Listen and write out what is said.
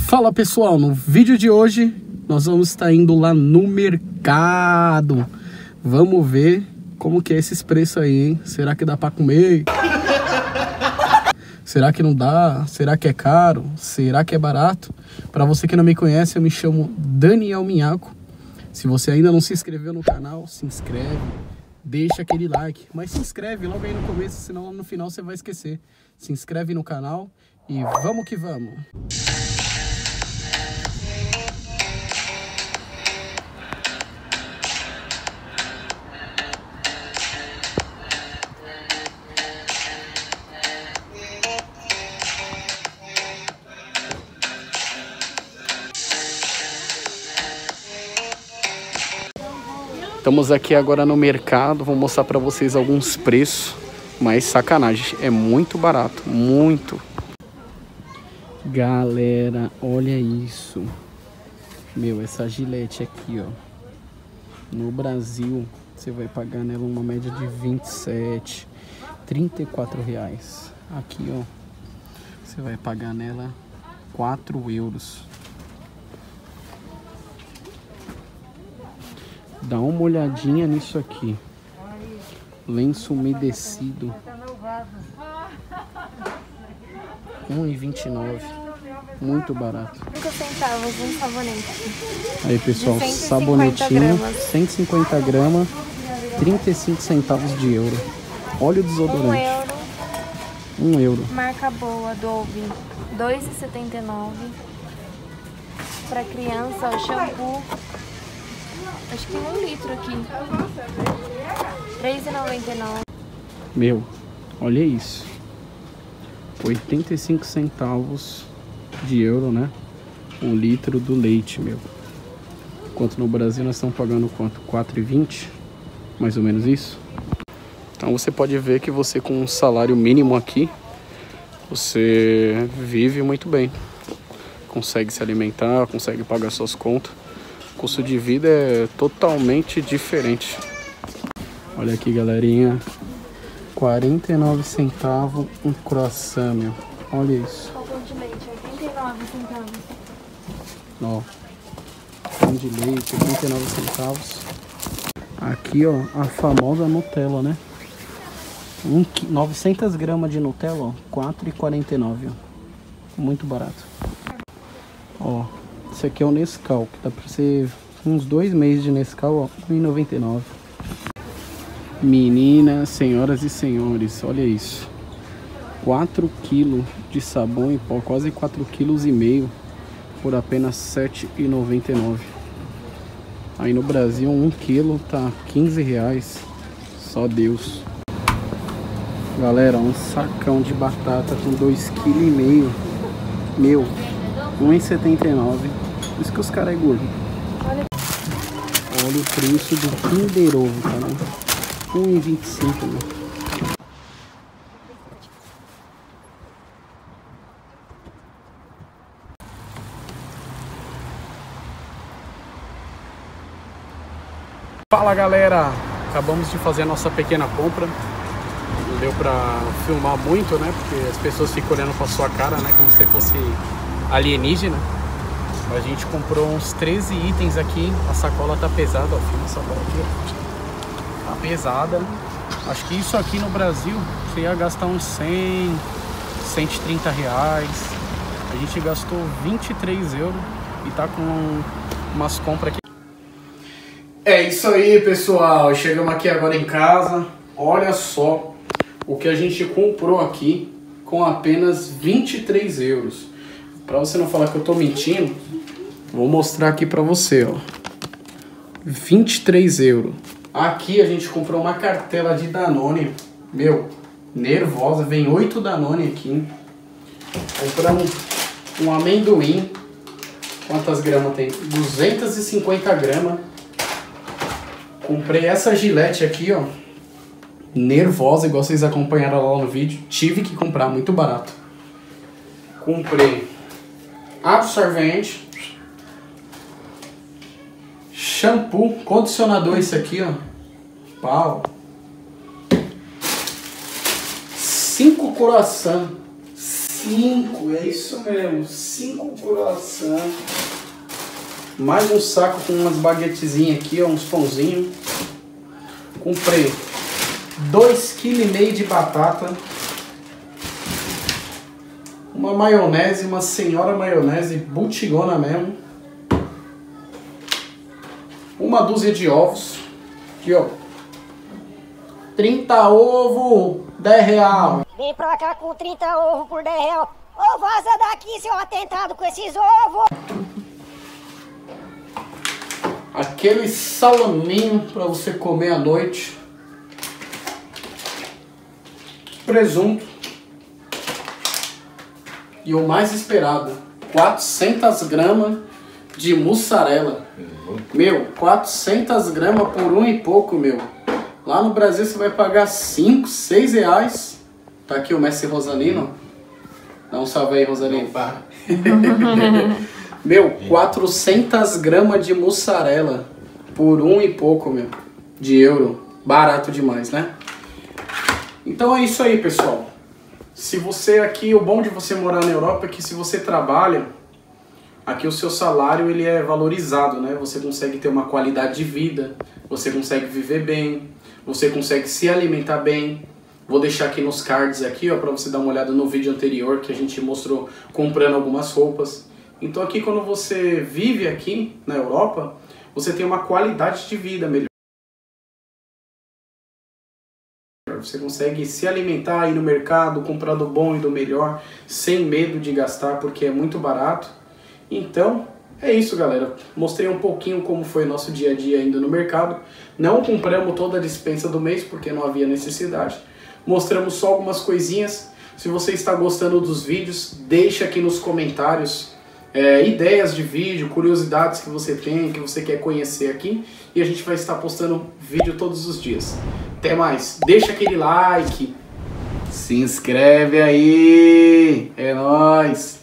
Fala pessoal, no vídeo de hoje nós vamos estar indo lá no mercado. Vamos ver como que é esses preços aí, hein? Será que dá pra comer? Será que não dá? Será que é caro? Será que é barato? Para você que não me conhece, eu me chamo Daniel Minhaco. Se você ainda não se inscreveu no canal, se inscreve, deixa aquele like. Mas se inscreve logo aí no começo, senão no final você vai esquecer. Se inscreve no canal e vamos que vamos! Estamos aqui agora no mercado, vou mostrar para vocês alguns preços, mas sacanagem, é muito barato, muito. Galera, olha isso. Meu, essa Gillette aqui, ó. No Brasil, você vai pagar nela uma média de 27, 34 reais. Aqui, ó, você vai pagar nela 4 euros. Dá uma olhadinha nisso aqui. Lenço umedecido. 1,29. Muito barato. 5 centavos um sabonete. Aí pessoal, sabonetinho, 150 gramas, 35 centavos de euro. Olha o desodorante. 1 euro. Marca boa, Dove, 2,79. Pra criança, ó, shampoo. Acho que 1 litro aqui. 3,99. Meu, olha isso. 85 centavos de euro, né? 1 litro do leite, meu. Enquanto no Brasil nós estamos pagando quanto? 4,20? Mais ou menos isso. Então você pode ver que você com um salário mínimo aqui, você vive muito bem. Consegue se alimentar, consegue pagar suas contas. O custo de vida é totalmente diferente. Olha aqui, galerinha. 49 centavos um croissant, meu. Olha isso. Pão de leite, 89 centavos. Ó. Pão de leite, 89 centavos. Aqui, ó, a famosa Nutella, né? 900 gramas de Nutella, ó. 4,49, ó. Muito barato. Ó. Esse aqui é o Nescau, que dá pra ser uns 2 meses de Nescau, ó, 1,99. Meninas, senhoras e senhores, olha isso. 4 kg de sabão em pó, quase 4,5 kg por apenas 7,99. Aí no Brasil 1 kg tá 15 reais, só Deus. Galera, um sacão de batata com 2,5 kg, meu, 1,79. Por isso que os caras é gordo. Olha o preço do Kinder Ovo, cara. 1,25, né? Fala galera! Acabamos de fazer a nossa pequena compra. Não deu pra filmar muito, né? Porque as pessoas ficam olhando pra sua cara, né? Como se fosse alienígena. A gente comprou uns 13 itens aqui. A sacola tá pesada, ó. Filma a sacola aqui, ó. Tá pesada. Acho que isso aqui no Brasil você ia gastar uns 100, 130 reais. A gente gastou 23 euros e tá com umas compras aqui. É isso aí, pessoal. Chegamos aqui agora em casa. Olha só o que a gente comprou aqui com apenas 23 euros. Pra você não falar que eu tô mentindo, vou mostrar aqui pra você, ó. 23 euros. Aqui a gente comprou uma cartela de Danone. Meu, nervosa. Vem 8 Danone aqui. Compramos um amendoim. Quantas gramas tem? 250 gramas. Comprei essa Gillette aqui, ó. Nervosa, igual vocês acompanharam lá no vídeo. Tive que comprar, muito barato. Comprei absorvente, shampoo, condicionador, esse aqui, ó, pau, 5 croissant, 5, é isso mesmo, 5 croissants. Mais um saco com umas baguetezinhas aqui, ó, uns pãozinhos. Comprei 2,5 kg de batata. Uma maionese, uma senhora maionese, butigona mesmo. Uma dúzia de ovos. Aqui, ó. 30 ovos, 10 real. Vem pra cá com 30 ovos por 10 real. Ô, vaza daqui, seu atentado, com esses ovos. Aquele salaminho para você comer à noite. Presunto. E o mais esperado, 400 gramas de mussarela. Meu, 400 gramas por um e pouco, meu. Lá no Brasil você vai pagar 5, 6 reais. Tá aqui o mestre Rosalino. Dá um salve aí, Rosalino. Meu, 400 gramas de mussarela por um e pouco, meu, de euro. Barato demais, né? Então é isso aí, pessoal. Se você aqui, o bom de você morar na Europa é que se você trabalha, aqui o seu salário ele é valorizado, né? Você consegue ter uma qualidade de vida, você consegue viver bem, você consegue se alimentar bem. Vou deixar aqui nos cards aqui, ó, para você dar uma olhada no vídeo anterior que a gente mostrou comprando algumas roupas. Então aqui quando você vive aqui na Europa, você tem uma qualidade de vida melhor. Você consegue se alimentar, ir no mercado, comprar do bom e do melhor, sem medo de gastar, porque é muito barato. Então, é isso, galera. Mostrei um pouquinho como foi o nosso dia a dia ainda no mercado. Não compramos toda a despensa do mês, porque não havia necessidade. Mostramos só algumas coisinhas. Se você está gostando dos vídeos, deixa aqui nos comentários ideias de vídeo, curiosidades que você tem, que você quer conhecer aqui. E a gente vai estar postando vídeo todos os dias. Até mais. Deixa aquele like. Se inscreve aí. É nóis.